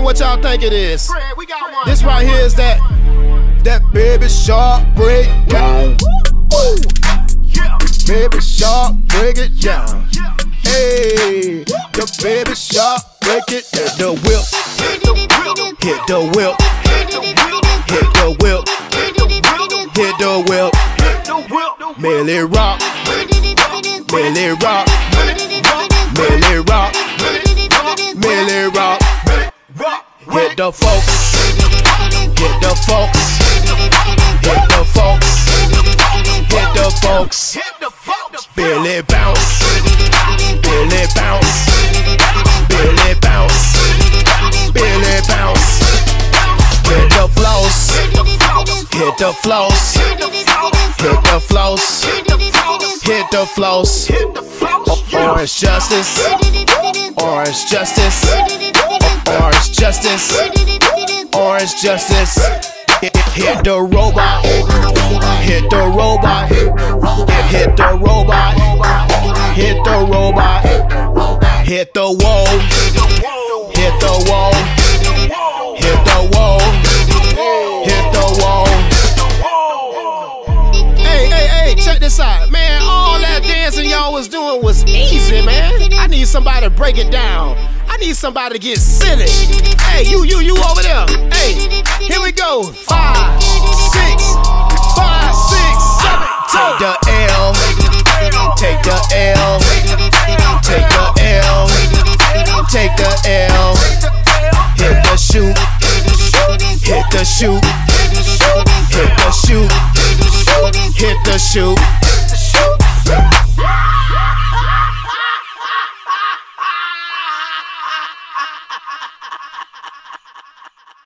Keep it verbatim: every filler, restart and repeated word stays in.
what y'all think it is. This right here is that that baby shark breakdown. Baby shark, break it down. Hey, the baby shark, break it. Hit the whip, hit the whip, hit the whip, hit the whip, Millie rock, Millie rock, Millie rock, Millie rock. Hit the folks, hit the folks, hit the folks, hit the folks. Billy bounce, Billy bounce, Billy bounce, Billy bounce. Hit the floss, hit the floss, hit the floss, hit the floss. Orange justice, orange justice, orange justice, orange justice. Hit the robot, hit the robot, hit the robot, hit the robot, hit the wall, hit the wall, hit the wall, hit the wall. Hey, hey, hey, check this out, man. All that dancing y'all was doing was easy, man. I need somebody to break it down. I need somebody to get silly. Hey, you, you, you over there. Hey, here we go. Five, six, five, six, seven. Take the L. Take the L. Take the L. Take the L. Hit the shoot. Hit the shoot. Hit the shoot. Hit the shoot.